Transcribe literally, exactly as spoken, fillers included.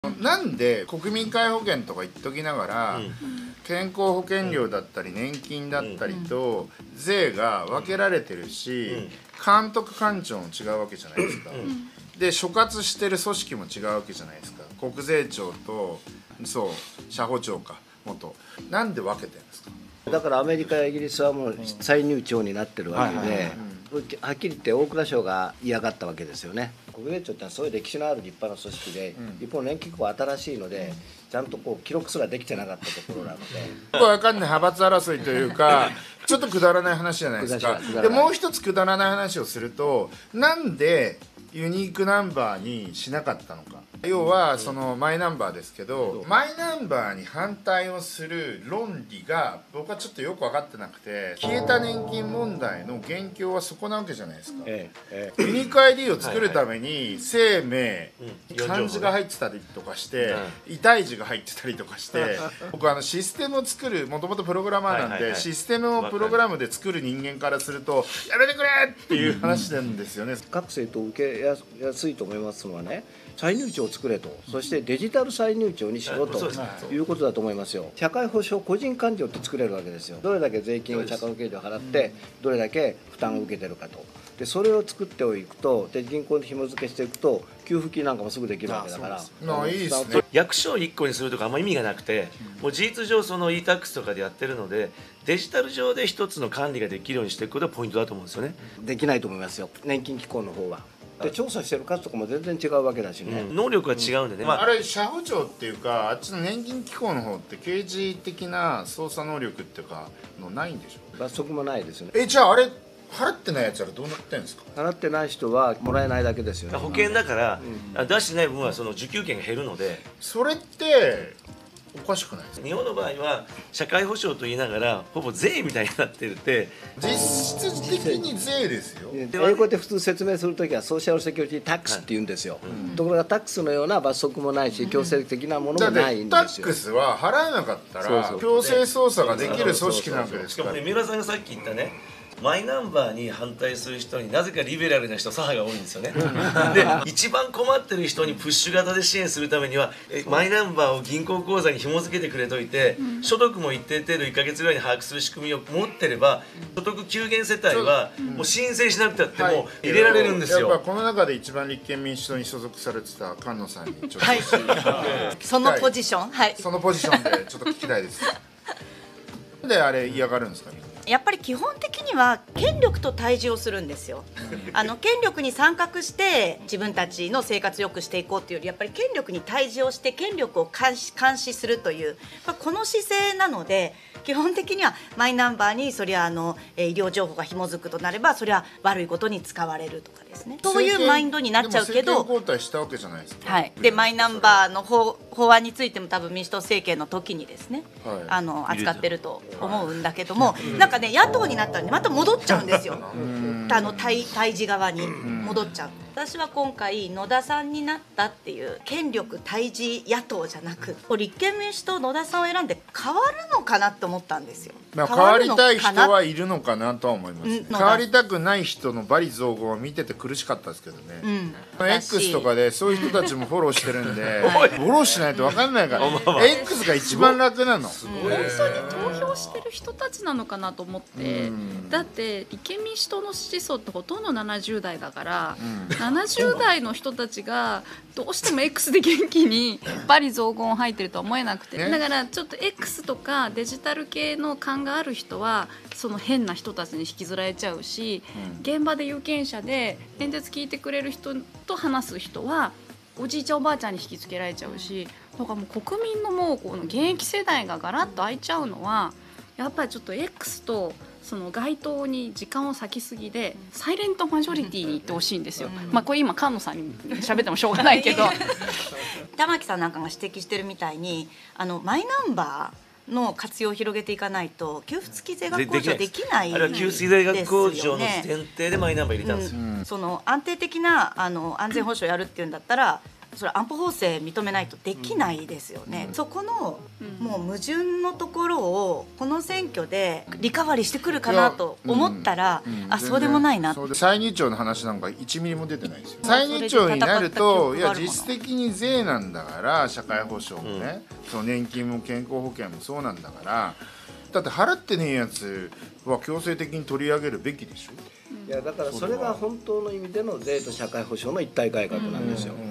なんで国民皆保険とか言っときながら、うん、健康保険料だったり年金だったりと税が分けられてるし、監督官庁も違うわけじゃないですか。で所轄してる組織も違うわけじゃないですか。国税庁とそう社保庁か元なんで分けてるんですか。 だからアメリカやイギリスはもう歳入庁になってるわけで、はっきり言って大蔵省が嫌がったわけですよね。国税庁ってのはそういう歴史のある立派な組織で、うん、一方年金機構は新しいのでちゃんとこう記録すらできてなかったところなので、 よくわかんない派閥争いというかちょっとくだらない話じゃないですか。でもう一つくだらない話をすると、なんでユニークナンバーにしなかったのか。要はそのマイナンバーですけど、マイナンバーに反対をする論理が僕はちょっとよく分かってなくて、消えた年金問題の元凶はそこなわけじゃないですか。ええええ、ユニーク アイディー を作るために生命、漢字が入ってたりとかして、痛い字が入ってたりとかして僕あのシステムを作る、もともとプログラマーなんでシステムをプログラムで作る人間からするとやめてくれっていう話なんですよね。 各政党受けやすいと思いますのはね、歳入庁を作れと、そしてデジタル歳入庁にしろということだと思いますよ。社会保障個人勘定って作れるわけですよ。どれだけ税金を社会保険料払ってどれだけ負担を受けてるかと。でそれを作っておくと、で銀行に紐付けしていくと給付金なんかもすぐできるわけだから。 まあいいですね。 役所をいっこにするとかあんま意味がなくて、もう事実上その イータックス とかでやってるので、デジタル上で一つの管理ができるようにしていくことがポイントだと思うんですよね。 できないと思いますよ、年金機構の方は。で調査してる数とかも全然違うわけだしね、 うん、能力が違うんでね、 うん、まあ、あれ社保庁っていうかあっちの年金機構の方って刑事的な捜査能力っていうかのないんでしょ。 罰則もないですよね。 えじゃああれ払ってないやつらどうなってんですか。 払ってない人はもらえないだけですよね。 保険だから、うん、出してない分はその受給権が減るので、 それっておかしくないですか。 日本の場合は社会保障と言いながらほぼ税みたいになってるって、 実質的に税ですよ。 英語で普通説明するときはソーシャルセキュリティタックスって言うんですよ、はい、うん、ところがタックスのような罰則もないし強制的なものもないんですよ。 タックスは払えなかったら強制捜査ができる組織なわけですから。 しかもね、三浦さんがさっき言ったね、マイナンバーに反対する人になぜかリベラルな人、左派が多いんですよね。で一番困ってる人にプッシュ型で支援するためにはえマイナンバーを銀行口座に紐付けてくれといて、うん、所得も一定程度いっかげつぐらいに把握する仕組みを持ってれば、所得急減世帯はもう申請しなくたっても入れられるんですよ。 やっぱこの中で一番立憲民主党に所属されてた菅野さんにちょっと、 はい、そのポジション、はい、 そのポジションでちょっと聞きたいです。なんであれ嫌がるんですか。 やっぱり基本的には権力と対峙をするんですよ。あの権力に参画して自分たちの生活を良くしていこうというより、やっぱり権力に対峙をして権力を監視、監視するというこの姿勢なので、基本的にはマイナンバーにそれはあの医療情報が紐づくとなればそれは悪いことに使われるとかですね、そういうマインドになっちゃうけど、 政権交代したわけじゃないですか。 はい、でマイナンバーの法法案についても多分民主党政権の時にですね、はい、あの扱ってると思うんだけども、はい、なんかね野党になったら、ね、また戻っちゃうんですよ。あの 対, 対峙側に戻っちゃう。私は今回野田さんになったっていう権力対峙野党じゃなく、立憲民主党野田さんを選んで変わるのかなって思ったんですよ。 まあ、変わりたい人はいるのかなとは思います、ね、変わりたくない人の罵詈雑言を見てて苦しかったですけどね、うん、X とかでそういう人たちもフォローしてるんでフォローしないと分かんないからX が一番楽なの。 本当に投票してる人たちなのかなと思って、うん、だって立憲民主党の支持層ってほとんどななじゅう代だから、うん、ななじゅう代の人たちがどうしても X で元気に罵詈雑言を吐いてるとは思えなくて、ね、だからちょっと X とかデジタル系の感がある人はその変な人たちに引きずられちゃうし、うん、現場で有権者で演説聞いてくれる人と話す人はおじいちゃんおばあちゃんに引きつけられちゃうし、だからもう国民のもうこの現役世代がガラッと空いちゃうのはやっぱりちょっと X とその街頭に時間を割きすぎでサイレントマジョリティに行ってほしいんですよ。まあこれ今菅野さんに喋ってもしょうがないけど玉木さんなんかが指摘してるみたいに、あのマイナンバーの活用を広げていかないと給付付き税額控除できないんですよね。 あれは給付付き税額控除の前提でマイナンバー入れたんですよ、 うん、その安定的なあの安全保障やるっていうんだったらそれ安保法制認めないとできないですよね、うん、そこのもう矛盾のところをこの選挙でリカバリーしてくるかなと思ったら、うんうん、あそうでもないな。 歳入庁の話なんかいちミリも出てないですよ。歳入庁になるといや実質的に税なんだから社会保障もね、うん、その年金も健康保険もそうなんだからだって払ってねえやつは強制的に取り上げるべきでしょ。 いやだからそれが本当の意味での税と社会保障の一体改革なんですよ。